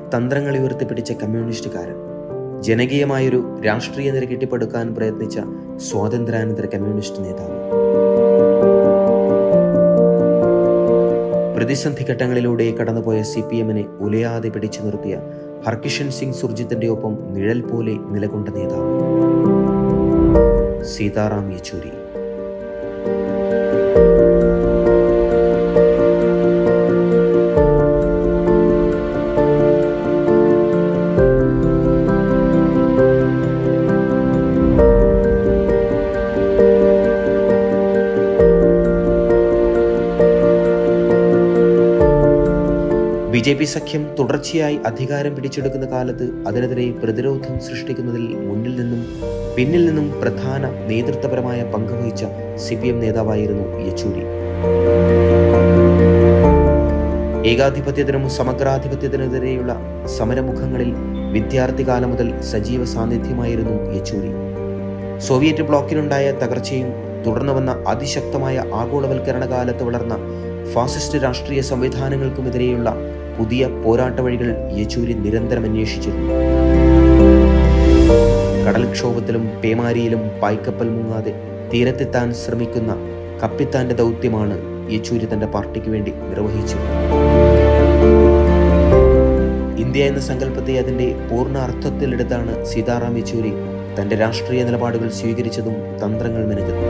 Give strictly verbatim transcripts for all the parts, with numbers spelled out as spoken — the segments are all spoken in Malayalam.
തന്ത്രങ്ങൾ ഉയർത്തിപ്പിടിച്ച കമ്മ്യൂണിസ്റ്റുകാരൻ, ജനകീയമായൊരു രാഷ്ട്രീയ നിര കെട്ടിപ്പടുക്കാൻ പ്രയത്നിച്ച സ്വാതന്ത്ര്യാനന്തര കമ്മ്യൂണിസ്റ്റ് നേതാവ്. പ്രതിസന്ധി ഘട്ടങ്ങളിലൂടെ കടന്നുപോയ സി പി എമ്മിനെ ഉലയാതെ പിടിച്ചു നിർത്തിയ ഹർകിഷൻ സിംഗ് സുർജിത്തിന്റെ ഒപ്പം നിഴൽ പോലെ നിലകൊണ്ട നേതാവ് Sitaram Yechury. B J P സഖ്യം തുടർച്ചയായി അധികാരം പിടിച്ചെടുക്കുന്ന കാലത്ത് അതിനെതിരെ പ്രതിരോധം സൃഷ്ടിക്കുന്നതിൽ മുന്നിൽ നിന്നും പിന്നിൽ നിന്നും പ്രധാന നേതൃത്വപരമായ പങ്കുവഹിച്ച സി പി എം നേതാവായിരുന്നു യെച്ചൂരി. ഏകാധിപത്യത്തിനും സമഗ്രാധിപത്യത്തിനെതിരെയുള്ള സമരമുഖങ്ങളിൽ വിദ്യാർത്ഥി കാലം മുതൽ സജീവ സാന്നിധ്യമായിരുന്നു യെച്ചൂരി. സോവിയറ്റ് ബ്ലോക്കിനുണ്ടായ തകർച്ചയും തുടർന്നു വന്ന അതിശക്തമായ ആഗോളവൽക്കരണ കാലത്ത് വളർന്ന ഫാസിസ്റ്റ് രാഷ്ട്രീയ സംവിധാനങ്ങൾക്കുമെതിരെയുള്ള പുതിയ പോരാട്ട വഴികൾ യെച്ചൂരി നിരന്തരം അന്വേഷിച്ചിരുന്നു. കടൽക്ഷോഭത്തിലും പേമാരിയിലും പായ്ക്കപ്പൽ മുങ്ങാതെ തീരത്തെത്താൻ ശ്രമിക്കുന്ന കപ്പിത്താന്റെ ദൗത്യമാണ് യെച്ചൂരി തന്റെ പാർട്ടിക്ക് വേണ്ടി നിർവഹിച്ചത്. ഇന്ത്യ എന്ന സങ്കല്പത്തെ അതിന്റെ പൂർണ്ണ അർത്ഥത്തിലെടുത്താണ് സീതാറാം യെച്ചൂരി തന്റെ രാഷ്ട്രീയ നിലപാടുകൾ സ്വീകരിച്ചതും തന്ത്രങ്ങൾ മെനഞ്ഞതും.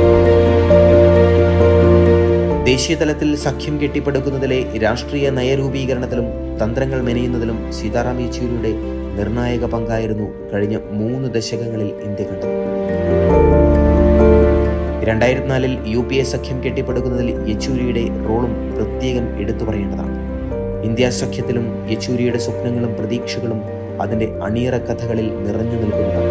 ദേശീയ തലത്തിൽ സഖ്യം കെട്ടിപ്പടുക്കുന്നതിലെ രാഷ്ട്രീയ നയരൂപീകരണത്തിലും തന്ത്രങ്ങൾ മെനയുന്നതിലും സീതാറാം യെച്ചൂരിയുടെ നിർണായക പങ്കായിരുന്നു കഴിഞ്ഞ മൂന്ന് ദശകങ്ങളിൽ ഇന്ത്യ കണ്ടത്. രണ്ടായിരത്തി നാലിൽ യു പി എ സഖ്യം കെട്ടിപ്പടുക്കുന്നതിൽ യെച്ചൂരിയുടെ റോളും പ്രത്യേകം എടുത്തു പറയേണ്ടതാണ്. ഇന്ത്യ സഖ്യത്തിലും യെച്ചൂരിയുടെ സ്വപ്നങ്ങളും പ്രതീക്ഷകളും അതിന്റെ അണിയറ കഥകളിൽ നിറഞ്ഞു നിൽക്കുന്നതാണ്.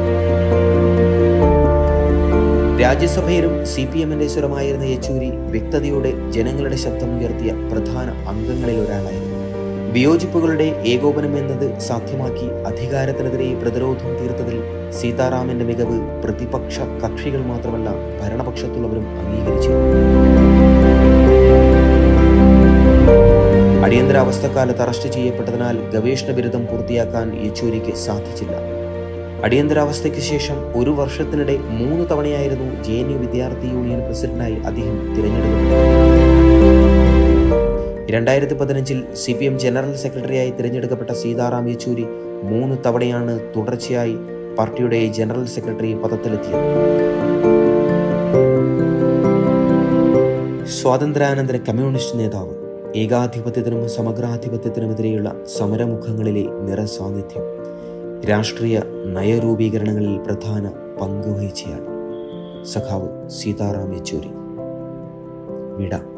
രാജ്യസഭയിലും സി പി എമ്മിന്റെ സ്വരമായിരുന്ന യെച്ചൂരി വ്യക്തതയോടെ ജനങ്ങളുടെ ശബ്ദമുയർത്തിയ പ്രധാന അംഗങ്ങളിൽ ഒരാളായിരുന്നു. വിയോജിപ്പുകളുടെ ഏകോപനം എന്നത് സാധ്യമാക്കി അധികാരത്തിനെതിരെ പ്രതിരോധം തീർത്തതിൽ സീതാറാമിന്റെ മികവ് പ്രതിപക്ഷ കക്ഷികൾ മാത്രമല്ല ഭരണപക്ഷത്തുള്ളവരും അംഗീകരിച്ചിരുന്നു. അടിയന്തരാവസ്ഥക്കാലത്ത് അറസ്റ്റ് ചെയ്യപ്പെട്ടതിനാൽ ഗവേഷണ ബിരുദം പൂർത്തിയാക്കാൻ യെച്ചൂരിക്ക് സാധിച്ചില്ല. അടിയന്തരാവസ്ഥയ്ക്ക് ശേഷം ഒരു വർഷത്തിനിടെ മൂന്ന് തവണയായിരുന്നു ജെ എൻ യു വിദ്യാർത്ഥി യൂണിയൻ പ്രസിഡന്റായി അദ്ദേഹം തിരഞ്ഞെടുക്കപ്പെട്ടത്. രണ്ടായിരത്തി പതിനഞ്ചിൽ സി പി എം ജനറൽ സെക്രട്ടറിയായി തിരഞ്ഞെടുക്കപ്പെട്ട സീതാറാം യെച്ചൂരി മൂന്ന് തവണയാണ് തുടർച്ചയായി പാർട്ടിയുടെ ജനറൽ സെക്രട്ടറി പദത്തിലെത്തിയത്. സ്വാതന്ത്ര്യാനന്തര കമ്മ്യൂണിസ്റ്റ് നേതാവ്, ഏകാധിപത്യത്തിനും സമഗ്രാധിപത്യത്തിനുമെതിരെയുള്ള സമരമുഖങ്ങളിലെ നിറസാന്നിധ്യം, രാഷ്ട്രീയ നയരൂപീകരണങ്ങളിൽ പ്രധാന പങ്കുവഹിച്ചയാൾ സഖാവ് സീതാറാം യെച്ചൂരി. വിട.